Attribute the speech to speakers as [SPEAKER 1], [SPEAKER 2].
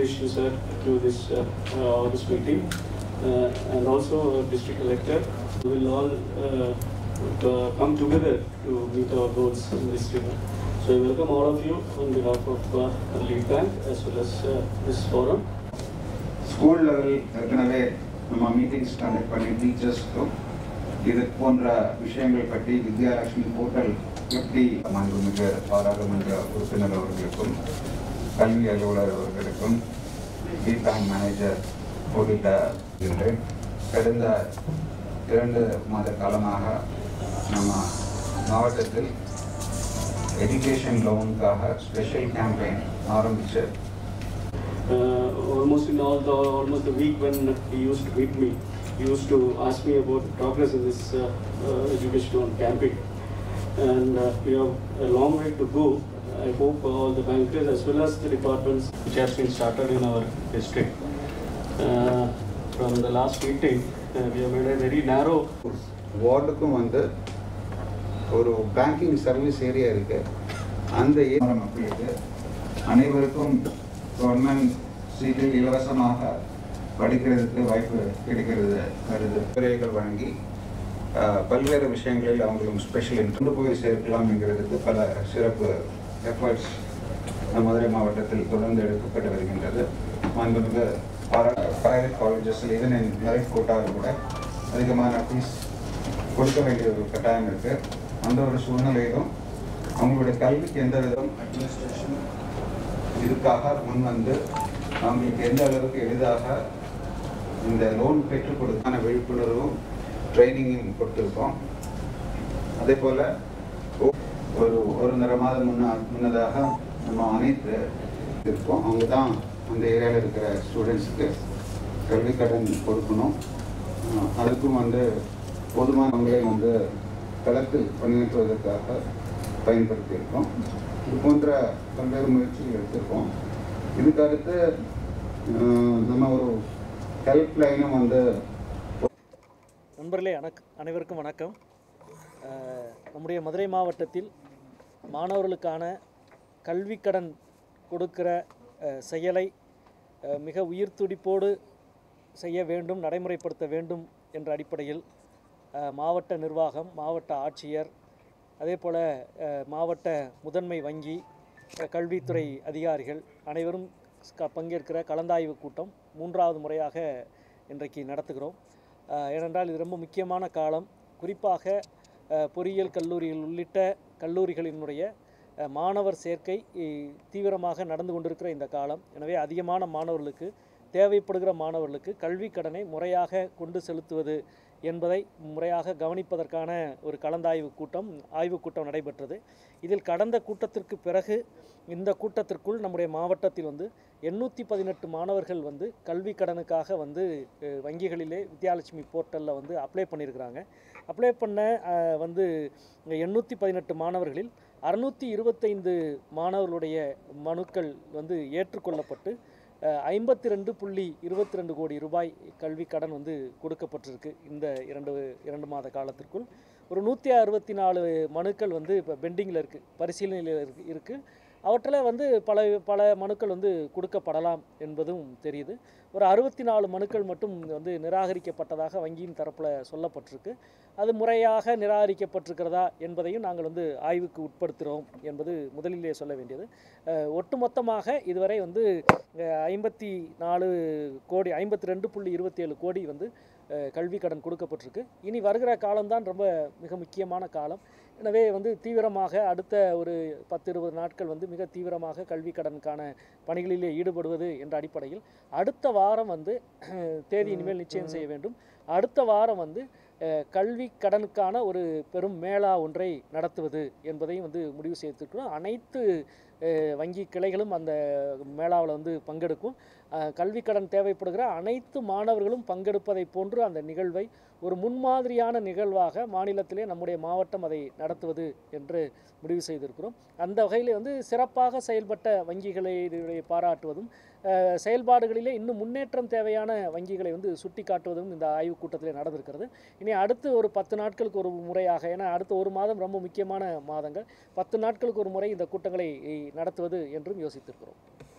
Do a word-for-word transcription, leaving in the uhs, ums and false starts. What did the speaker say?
[SPEAKER 1] invitation, sir, to this uh, uh, this meeting, uh, and also uh, district collector. We will all uh, to come together to meet our goals in this regard. So I welcome all of you on behalf of uh, Lead Bank as well as uh, this forum.
[SPEAKER 2] School level ஏற்கனவே நம்ம meetings conduct பண்ணி டீச்சர்ஸ்க்கும் இது போன்ற விஷயங்கள் பற்றி Vidyalakshmi portal எப்படி மாண்புமிகு பாராளுமன்ற உறுப்பினர் அவர்களுக்கும் கல்வி அலுவலர் அவர்களுக்கும் லீட் பேங்க் மேனேஜர் உள்ளிட்ட கடந்த இரண்டு மாத காலமாக நம்ம மாவட்டத்தில் எஜுகேஷன் லோனுக்காக ஸ்பெஷல் கேம்பெயின் ஆரம்பிச்சு
[SPEAKER 1] Uh, almost in all the almost the week when he used to meet me, he used to ask me about the progress in this uh, uh, educational campaign, and uh, we have a long way to go. I hope all the bankers as well as the departments which have been started in our district. Uh, from the last meeting, uh, we have made a very narrow.
[SPEAKER 2] வார்டுக்கும் வந்து ஒரு banking service area இருக்கு. அந்த area மக்களுக்கு அனைவருக்கும் government சீட்டில் இலவசமாக படிக்கிறதுக்கு வாய்ப்பு கிடைக்கிறது கருது துறைகள் வழங்கி பல்வேறு விஷயங்களில் அவங்களும் ஸ்பெஷல் கொண்டு போய் சேர்க்கலாம் என்கிறதுக்கு பல சிறப்பு எஃபர்ட்ஸ் மதுரை மாவட்டத்தில் தொடர்ந்து எடுக்கப்பட்டு வருகின்றது. மாண்புமிகு பிரைவேட் காலேஜஸில் ஈவன் இன் மெரிட் கோட்டாவில் கூட அதிகமான ஃபீஸ் கொடுக்க வேண்டிய ஒரு கட்டாயம் இருக்குது. அந்த ஒரு சூழ்நிலையிலும் அவங்களுடைய கல்விக்கு எந்த விதம் அட்மினிஸ்ட்ரேஷன் இதுக்காக முன் வந்து அவங்களுக்கு எந்த அளவுக்கு எளிதாக இந்த லோன் பெற்றுக் கொடுக்கான விழிப்புணர்வும் ட்ரைனிங்கும் கொடுத்துருக்கோம். அதே போல் ஒரு ஒருநரை மாதம் முன்னா முன்னதாக நம்ம அனைத்து இருக்கோம். அவங்க தான் அந்த ஏரியாவில் இருக்கிற ஸ்டூடெண்ட்ஸுக்கு கல்வி கடன் கொடுக்கணும். அதுக்கும் வந்து போதுமானவங்களை வந்து களத்தில் பணியாற்றுவதற்காக பயன்படுத்தியிருக்கோம். இது போன்ற பல்வேறு முயற்சிகள் எடுத்திருக்கோம். இதுக்கு அடுத்து நம்ம ஒரு ஹெல்ப் லைனும் வந்து
[SPEAKER 3] நண்பர்களே அனக் அனைவருக்கும் வணக்கம். நம்முடைய மதுரை மாவட்டத்தில் மாணவர்களுக்கான கல்வி கடன் கொடுக்கிற செயலை மிக உயிர் துடிப்போடு செய்ய வேண்டும், நடைமுறைப்படுத்த வேண்டும் என்ற அடிப்படையில் மாவட்ட நிர்வாகம், மாவட்ட ஆட்சியர், அதே போல் மாவட்ட முதன்மை வங்கி, கல்வித்துறை அதிகாரிகள் அனைவரும் பங்கேற்கிற கலந்தாய்வு கூட்டம் மூன்றாவது முறையாக இன்றைக்கு நடத்துகிறோம். ஏனென்றால் இது ரொம்ப முக்கியமான காலம். குறிப்பாக பொறியியல் கல்லூரிகள் உள்ளிட்ட கல்லூரிகளினுடைய மாணவர் சேர்க்கை தீவிரமாக நடந்து கொண்டிருக்கிற இந்த காலம். எனவே அதிகமான மாணவர்களுக்கு தேவைப்படுகிற மாணவர்களுக்கு கல்வி கடனை முறையாக கொண்டு செலுத்துவது என்பதை முறையாக கவனிப்பதற்கான ஒரு கலந்தாய்வு கூட்டம் ஆய்வுக் கூட்டம் நடைபெற்றது. இதில் கடந்த கூட்டத்திற்கு பிறகு இந்த கூட்டத்திற்குள் நம்முடைய மாவட்டத்தில் வந்து எண்ணூற்றி பதினெட்டு மாணவர்கள் வந்து கல்வி கடனுக்காக வந்து வங்கிகளிலே வித்யாலட்சுமி போர்ட்டலில் வந்து அப்ளை பண்ணியிருக்கிறாங்க. அப்ளை பண்ண வந்து எண்ணூற்றி பதினெட்டு மாணவர்களில் அறுநூற்றி இருபத்தைந்து மாணவர்களுடைய மனுக்கள் வந்து ஏற்றுக்கொள்ளப்பட்டு ஐம்பத்தி ரெண்டு புள்ளி இருபத்தி ரெண்டு கோடி ரூபாய் கல்வி கடன் வந்து கொடுக்கப்பட்டிருக்கு. இந்த இரண்டு இரண்டு மாத காலத்திற்குள் ஒரு நூற்றி அறுபத்தி நாலு மனுக்கள் வந்து இப்போ பெண்டிங்கில் இருக்குது, பரிசீலனையில் இருக்கு இருக்குது அவற்றில் வந்து பல பல மனுக்கள் வந்து கொடுக்கப்படலாம் என்பதும் தெரியுது. ஒரு அறுபத்தி நாலு மனுக்கள் மட்டும் வந்து நிராகரிக்கப்பட்டதாக வங்கியின் தரப்பில் சொல்லப்பட்டிருக்கு. அது முறையாக நிராகரிக்கப்பட்டிருக்கிறதா என்பதையும் நாங்கள் வந்து ஆய்வுக்கு உட்படுத்துகிறோம் என்பது முதலிலே சொல்ல வேண்டியது. ஒட்டுமொத்தமாக இதுவரை வந்து ஐம்பத்தி நாலு கோடி ஐம்பத்தி ரெண்டு புள்ளி இருபத்தி ஏழு கோடி வந்து கல்வி கடன் கொடுக்கப்பட்டிருக்கு. இனி வருகிற காலம்தான் ரொம்ப மிக முக்கியமான காலம். எனவே வந்து தீவிரமாக அடுத்த ஒரு பத்து இருபது நாட்கள் வந்து மிக தீவிரமாக கல்வி கடனுக்கான பணிகளிலே ஈடுபடுவது என்ற அடிப்படையில் அடுத்த வாரம் வந்து தேதி இனிமேல் நிச்சயம் செய்ய வேண்டும். அடுத்த வாரம் வந்து கல்வி கடனுக்கான ஒரு பெரும் மேளா ஒன்றை நடத்துவது என்பதையும் வந்து முடிவு செய்திருக்கிறோம். அனைத்து வங்கி கிளைகளும் அந்த மேளாவில் வந்து பங்கெடுக்கும். கல்வி கடன் தேவைப்படுகிற அனைத்து மாணவர்களும் பங்கெடுப்பதை போன்று அந்த நிகழ்வை ஒரு முன்மாதிரியான நிகழ்வாக மாநிலத்திலே நம்முடைய மாவட்டம் அதை நடத்துவது என்று முடிவு செய்திருக்கிறோம். அந்த வகையில் வந்து சிறப்பாக செயல்பட்ட வங்கிகளை பாராட்டுவதும் செயல்பாடுகளிலே இன்னும் முன்னேற்றம் தேவையான வங்கிகளை வந்து சுட்டி காட்டுவதும் இந்த ஆய்வுக் கூட்டத்திலே நடந்திருக்கிறது. இனி அடுத்து ஒரு பத்து நாட்களுக்கு ஒரு முறையாக, ஏன்னா அடுத்த ஒரு மாதம் ரொம்ப முக்கியமான மாதங்கள், பத்து நாட்களுக்கு ஒரு முறை இந்த கூட்டங்களை நடத்துவது என்றும் யோசித்திருக்கிறோம்.